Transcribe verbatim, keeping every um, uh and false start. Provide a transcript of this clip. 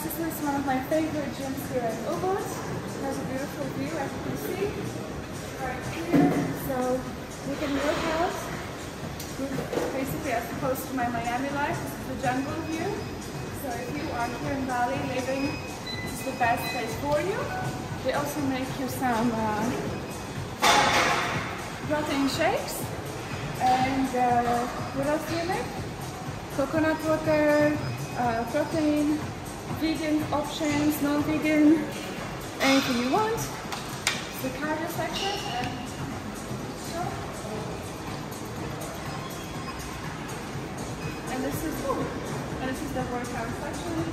this is one of my favorite gyms here at Ubud. It has a beautiful view, as you can see, right here. So you can work out. Basically, as opposed to my Miami life, this is the jungle view. So if you are here in Bali living, this is the best place for you. They also make you some uh, protein shakes. And uh, what else do you make? Coconut water, uh, protein, vegan options, non-vegan, anything you want. It's the cardio section. And so, and this is oh, and this is the workout section.